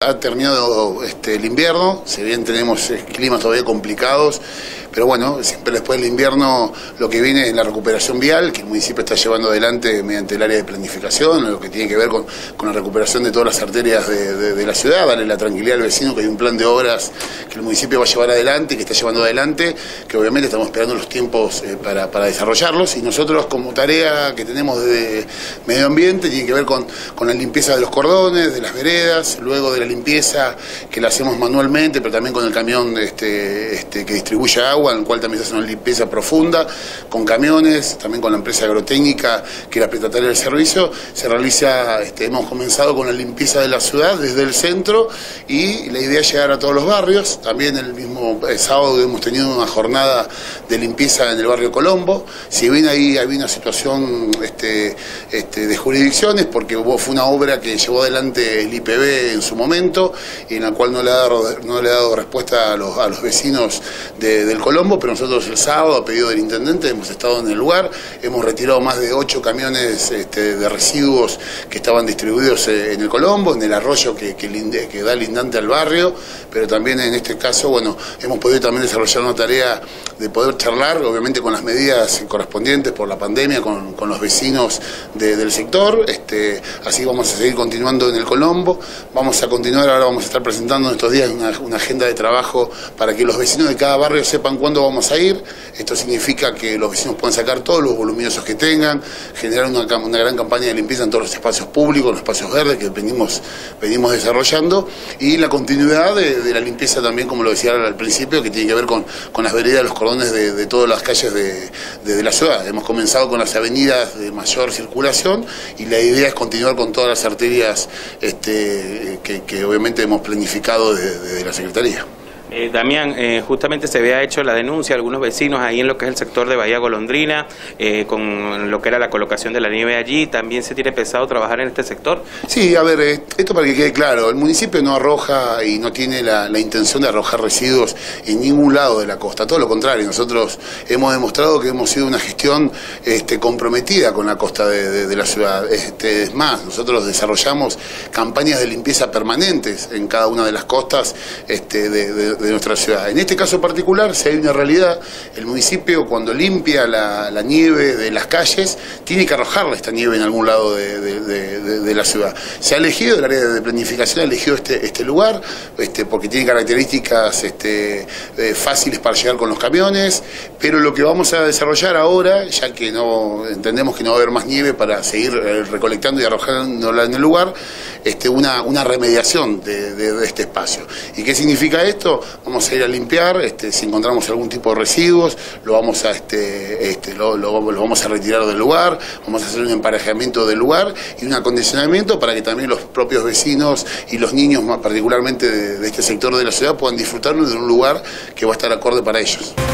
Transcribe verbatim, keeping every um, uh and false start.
Ha terminado este, el invierno, si bien tenemos climas todavía complicados, pero bueno, siempre después del invierno lo que viene es la recuperación vial, que el municipio está llevando adelante mediante el área de planificación, lo que tiene que ver con, con la recuperación de todas las arterias de, de, de la ciudad, darle la tranquilidad al vecino que hay un plan de obras que el municipio va a llevar adelante, que está llevando adelante, que obviamente estamos esperando los tiempos eh, para, para desarrollarlos, y nosotros como tarea que tenemos de medio ambiente tiene que ver con, con la limpieza de los cordones, de las veredas, luego de la limpieza que la hacemos manualmente, pero también con el camión este, este, que distribuye agua, en el cual también se hace una limpieza profunda, con camiones, también con la empresa agrotécnica que es la prestataria del servicio. Se realiza, este, hemos comenzado con la limpieza de la ciudad desde el centro, y la idea es llegar a todos los barrios. También el mismo el sábado hemos tenido una jornada de limpieza en el barrio Colombo. Si bien ahí había una situación este, este, de jurisdicciones, porque hubo, fue una obra que llevó adelante el I P B en su momento, y en la cual no le ha dado, no le ha dado respuesta a los, a los vecinos de, del Colombo, pero nosotros el sábado, a pedido del intendente, hemos estado en el lugar, hemos retirado más de ocho camiones este, de residuos que estaban distribuidos en el Colombo, en el arroyo que, que, linde, que da lindante al barrio, pero también en este caso, bueno, hemos podido también desarrollar una tarea de poder charlar, obviamente con las medidas correspondientes por la pandemia, con, con los vecinos de, del sector. Este, así vamos a seguir continuando en el Colombo, vamos a continuar, ahora vamos a estar presentando en estos días una, una agenda de trabajo para que los vecinos de cada barrio sepan cuándo vamos a ir. Esto significa que los vecinos puedan sacar todos los voluminosos que tengan, generar una, una gran campaña de limpieza en todos los espacios públicos, los espacios verdes que venimos, venimos desarrollando, y la continuidad de, de la limpieza también, como lo decía al principio, que tiene que ver con, con las veredas, los cordones de, de todas las calles de, de, de la ciudad. Hemos comenzado con las avenidas de mayor circulación, y la idea es continuar con todas las arterias este, que, que obviamente hemos planificado desde, desde la Secretaría. Eh, Damián, eh, justamente se había hecho la denuncia a algunos vecinos ahí en lo que es el sector de Bahía Golondrina, eh, con lo que era la colocación de la nieve allí. ¿También se tiene pensado trabajar en este sector? Sí, a ver, eh, esto para que quede claro, el municipio no arroja y no tiene la, la intención de arrojar residuos en ningún lado de la costa, todo lo contrario. Nosotros hemos demostrado que hemos sido una gestión este, comprometida con la costa de, de, de la ciudad. Este, es más, nosotros desarrollamos campañas de limpieza permanentes en cada una de las costas este, de, de de nuestra ciudad. En este caso particular, si hay una realidad, el municipio cuando limpia la, la nieve de las calles, tiene que arrojarla esta nieve en algún lado de, de, de, de, de la ciudad. Se ha elegido, el área de planificación ha elegido este, este lugar, este, porque tiene características este, eh, fáciles para llegar con los camiones, pero lo que vamos a desarrollar ahora, ya que no entendemos que no va a haber más nieve para seguir eh, recolectando y arrojándola en el lugar, este, una, una remediación de, de, de este espacio. ¿Y qué significa esto? Vamos a ir a limpiar, este, si encontramos algún tipo de residuos, lo vamos a este, este, lo, lo, lo vamos a retirar del lugar, vamos a hacer un emparejamiento del lugar y un acondicionamiento para que también los propios vecinos y los niños, más particularmente de, de este sector de la ciudad, puedan disfrutar de un lugar que va a estar acorde para ellos.